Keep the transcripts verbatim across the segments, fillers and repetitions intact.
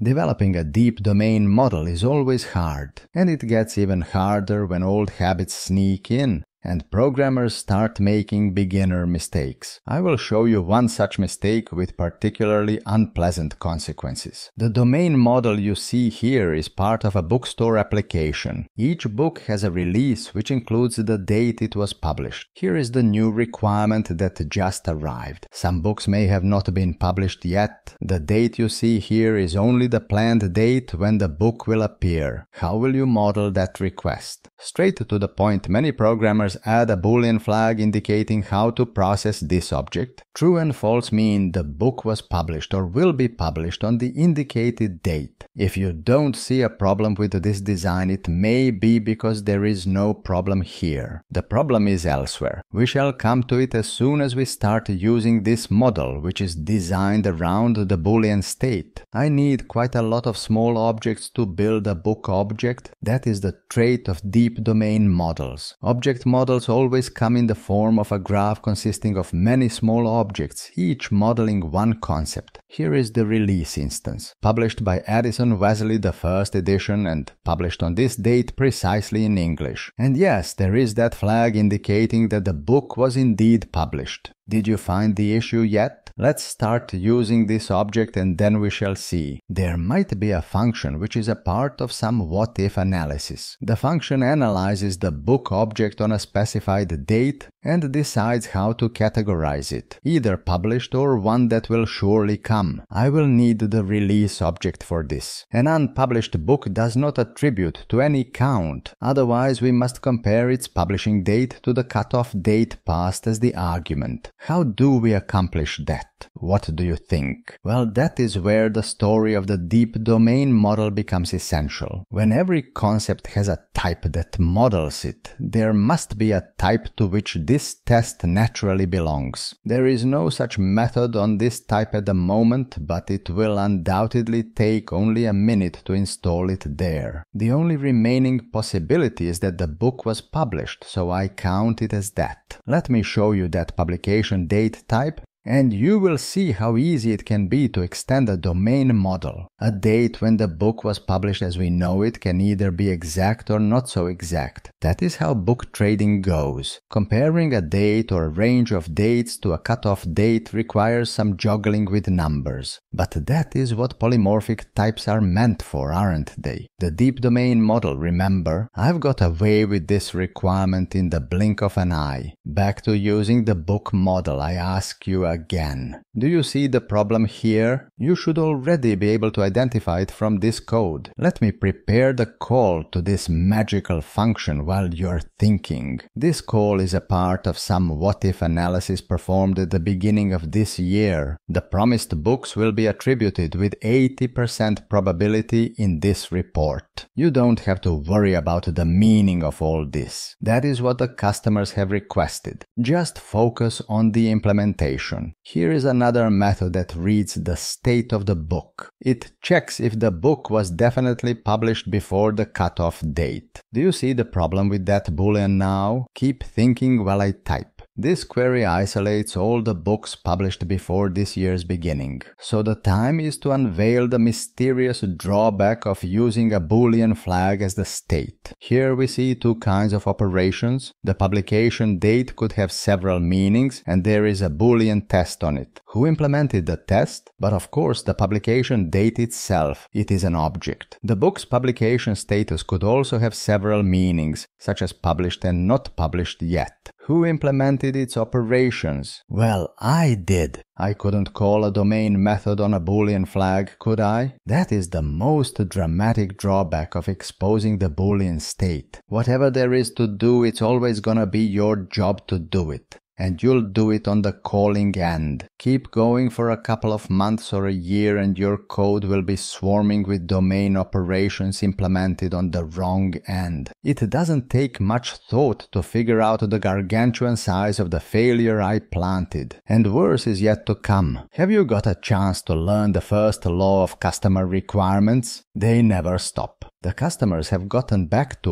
Developing a deep domain model is always hard, and it gets even harder when old habits sneak in and programmers start making beginner mistakes. I will show you one such mistake with particularly unpleasant consequences. The domain model you see here is part of a bookstore application. Each book has a release which includes the date it was published. Here is the new requirement that just arrived. Some books may have not been published yet. The date you see here is only the planned date when the book will appear. How will you model that request? Straight to the point, many programmers add a Boolean flag indicating how to process this object. True and false mean the book was published or will be published on the indicated date. If you don't see a problem with this design, it may be because there is no problem here. The problem is elsewhere. We shall come to it as soon as we start using this model, which is designed around the Boolean state. I need quite a lot of small objects to build a book object. That is the trait of deep domain models. Object models always come in the form of a graph consisting of many small objects, each modeling one concept. Here is the release instance, published by Addison Wesley, the first edition, and published on this date precisely in English. And yes, there is that flag indicating that the book was indeed published. Did you find the issue yet? Let's start using this object and then we shall see. There might be a function which is a part of some what-if analysis. The function analyzes the book object on a specified date and decides how to categorize it, either published or one that will surely come. I will need the release object for this. An unpublished book does not attribute to any count, otherwise we must compare its publishing date to the cutoff date passed as the argument. How do we accomplish that? What do you think? Well, that is where the story of the deep domain model becomes essential. When every concept has a type that models it, there must be a type to which this test naturally belongs. There is no such method on this type at the moment, but it will undoubtedly take only a minute to install it there. The only remaining possibility is that the book was published, so I count it as that. Let me show you that publication date type, and you will see how easy it can be to extend a domain model. A date when the book was published as we know it can either be exact or not so exact. That is how book trading goes. Comparing a date or a range of dates to a cutoff date requires some juggling with numbers. But that is what polymorphic types are meant for, aren't they? The deep domain model, remember? I've got away with this requirement in the blink of an eye. Back to using the book model, I ask you again. Do you see the problem here? You should already be able to identify it from this code. Let me prepare the call to this magical function while you're thinking. This call is a part of some what-if analysis performed at the beginning of this year. The promised books will be attributed with eighty percent probability in this report. You don't have to worry about the meaning of all this. That is what the customers have requested. Just focus on the implementation. Here is another method that reads the state of the book. It checks if the book was definitely published before the cutoff date. Do you see the problem with that Boolean now? Keep thinking while I type. This query isolates all the books published before this year's beginning. So the time is to unveil the mysterious drawback of using a Boolean flag as the state. Here we see two kinds of operations. The publication date could have several meanings, and there is a Boolean test on it. Who implemented the test? But of course the publication date itself. It is an object. The book's publication status could also have several meanings, such as published and not published yet. Who implemented its operations? Well, I did. I couldn't call a domain method on a Boolean flag, could I? That is the most dramatic drawback of exposing the Boolean state. Whatever there is to do, it's always gonna be your job to do it. And you'll do it on the calling end. Keep going for a couple of months or a year and your code will be swarming with domain operations implemented on the wrong end. It doesn't take much thought to figure out the gargantuan size of the failure I planted. And worse is yet to come. Have you got a chance to learn the first law of customer requirements? They never stop. The customers have gotten back to us.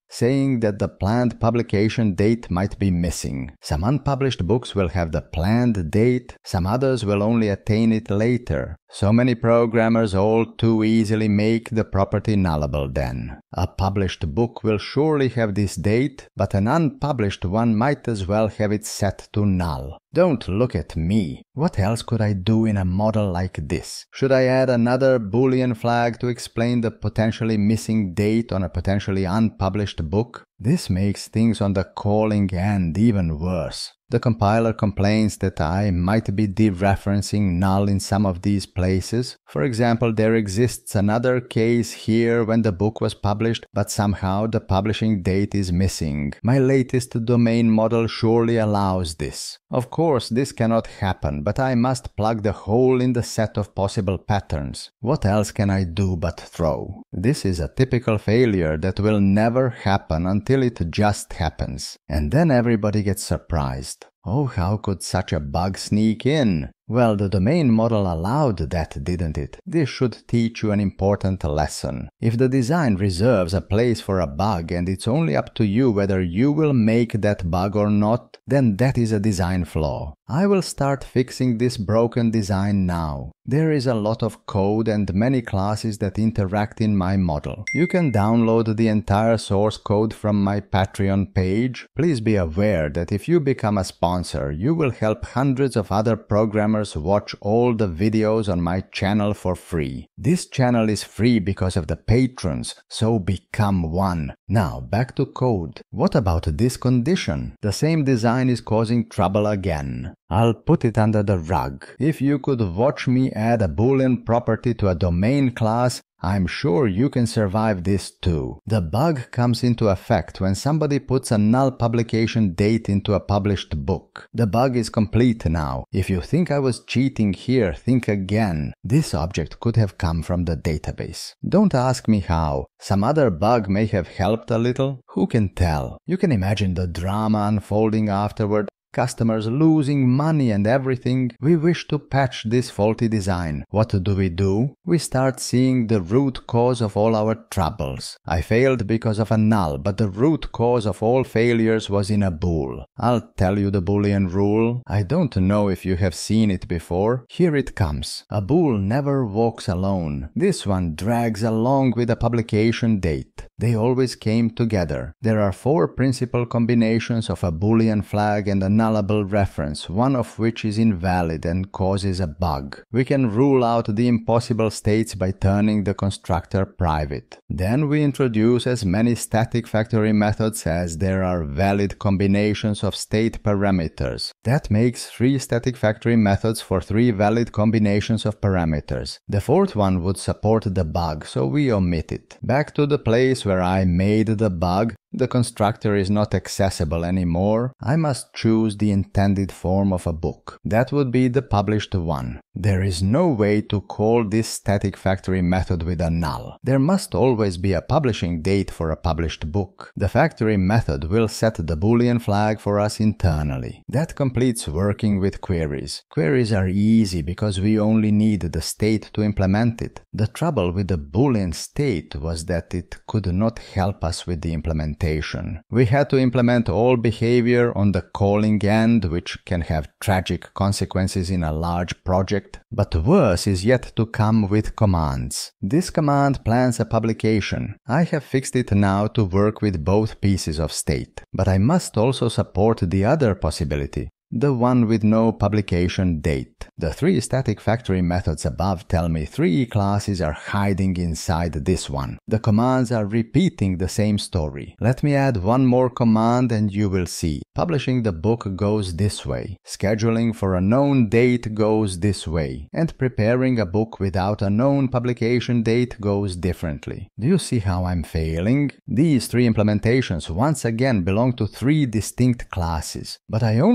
saying that the planned publication date might be missing. Some unpublished books will have the planned date, some others will only attain it later. So many programmers all too easily make the property nullable then. A published book will surely have this date, but an unpublished one might as well have it set to null. Don't look at me. What else could I do in a model like this? Should I add another Boolean flag to explain the potentially missing date on a potentially unpublished book? This makes things on the calling end even worse. The compiler complains that I might be dereferencing null in some of these places. For example, there exists another case here when the book was published, but somehow the publishing date is missing. My latest domain model surely allows this. Of course, this cannot happen, but I must plug the hole in the set of possible patterns. What else can I do but throw? This is a typical failure that will never happen until it just happens. And then everybody gets surprised. Oh, how could such a bug sneak in? Well, the domain model allowed that, didn't it? This should teach you an important lesson. If the design reserves a place for a bug and it's only up to you whether you will make that bug or not, then that is a design flaw. I will start fixing this broken design now. There is a lot of code and many classes that interact in my model. You can download the entire source code from my Patreon page. Please be aware that if you become a sponsor, you will help hundreds of other programmers watch all the videos on my channel for free. This channel is free because of the patrons, so become one. Now back to code. What about this condition? The same design is causing trouble again. I'll put it under the rug. If you could watch me add a Boolean property to a domain class, I'm sure you can survive this too. The bug comes into effect when somebody puts a null publication date into a published book. The bug is complete now. If you think I was cheating here, think again. This object could have come from the database. Don't ask me how. Some other bug may have helped a little. Who can tell? You can imagine the drama unfolding afterward. Customers losing money and everything. We wish to patch this faulty design. What do we do? We start seeing the root cause of all our troubles. I failed because of a null, but the root cause of all failures was in a bool. I'll tell you the Boolean rule. I don't know if you have seen it before. Here it comes. A bool never walks alone. This one drags along with a publication date. They always came together. There are four principal combinations of a Boolean flag and a nullable reference, one of which is invalid and causes a bug. We can rule out the impossible states by turning the constructor private. Then we introduce as many static factory methods as there are valid combinations of state parameters. That makes three static factory methods for three valid combinations of parameters. The fourth one would support the bug, so we omit it. Back to the place where I made the bug. The constructor is not accessible anymore. I must choose the intended form of a book. That would be the published one. There is no way to call this static factory method with a null. There must always be a publishing date for a published book. The factory method will set the Boolean flag for us internally. That completes working with queries. Queries are easy because we only need the state to implement it. The trouble with the Boolean state was that it could not help us with the implementation. We had to implement all behavior on the calling end, which can have tragic consequences in a large project. But worse is yet to come with commands. This command plans a publication. I have fixed it now to work with both pieces of state. But I must also support the other possibility, the one with no publication date. The three static factory methods above tell me three classes are hiding inside this one. The commands are repeating the same story. Let me add one more command and you will see. Publishing the book goes this way. Scheduling for a known date goes this way. And preparing a book without a known publication date goes differently. Do you see how I'm failing? These three implementations once again belong to three distinct classes. But I only have a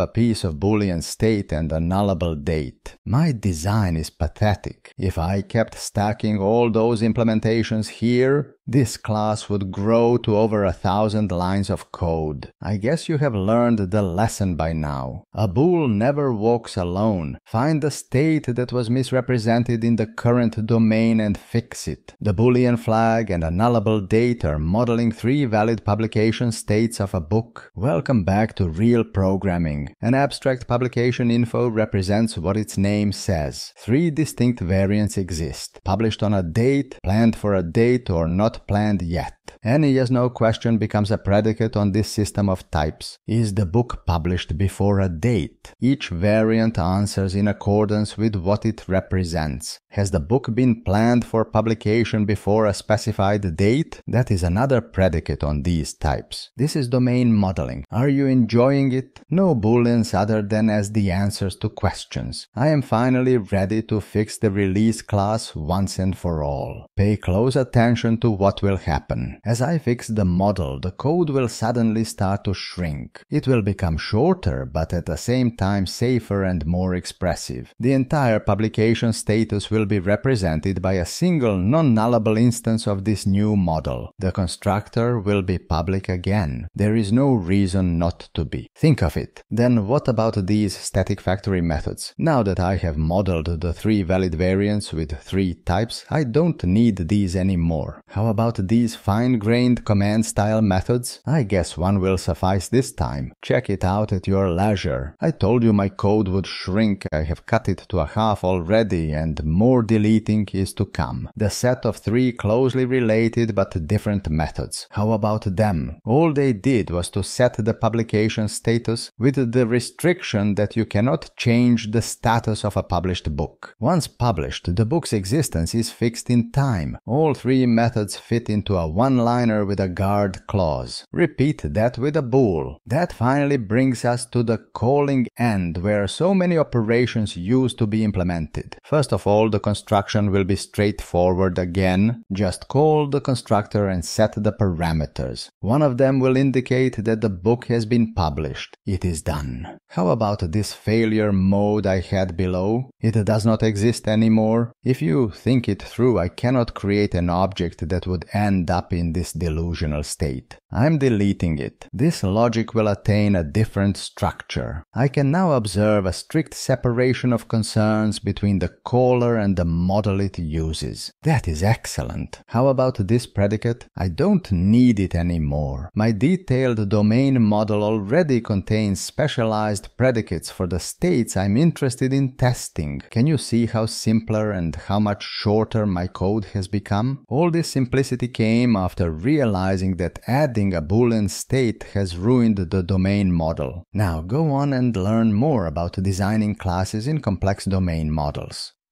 a piece of Boolean state and a nullable date. My design is pathetic. If I kept stacking all those implementations here, this class would grow to over a thousand lines of code. I guess you have learned the lesson by now. A bool never walks alone. Find the state that was misrepresented in the current domain and fix it. The Boolean flag and a nullable date are modeling three valid publication states of a book. Welcome back to real programming. An abstract publication info represents what its name says. Three distinct variants exist: published on a date, planned for a date, or not planned yet. Any yes-no question becomes a predicate on this system of types. Is the book published before a date? Each variant answers in accordance with what it represents. Has the book been planned for publication before a specified date? That is another predicate on these types. This is domain modeling. Are you enjoying it? No booleans other than as the answers to questions. I am finally ready to fix the release class once and for all. Pay close attention to what will happen. As I fix the model, the code will suddenly start to shrink. It will become shorter, but at the same time safer and more expressive. The entire publication status will be represented by a single non-nullable instance of this new model. The constructor will be public again. There is no reason not to be. Think of it. Then what about these static factory methods? Now that I have modeled the three valid variants with three types, I don't need these anymore. How about these fine-grained command-style methods? I guess one will suffice this time. Check it out at your leisure. I told you my code would shrink. I have cut it to a half already, and more deleting is to come. The set of three closely related but different methods. How about them? All they did was to set the publication status with the restriction that you cannot change the status of a published book. Once published, the book's existence is fixed in time. All three methods fit into a one-liner with a guard clause. Repeat that with a bool. That finally brings us to the calling end, where so many operations used to be implemented. First of all, the construction will be straightforward again. Just call the constructor and set the parameters. One of them will indicate that the book has been published. It is done. How about this failure mode I had below? It does not exist anymore. If you think it through, I cannot create an object that would end up in this delusional state. I'm deleting it. This logic will attain a different structure. I can now observe a strict separation of concerns between the caller and the model it uses. That is excellent. How about this predicate? I don't need it anymore. My detailed domain model already contains specialized predicates for the states I'm interested in testing. Can you see how simpler and how much shorter my code has become? All this simplicity came after realizing that adding a Boolean state has ruined the domain model. Now go on and learn more about designing classes in complex domain models.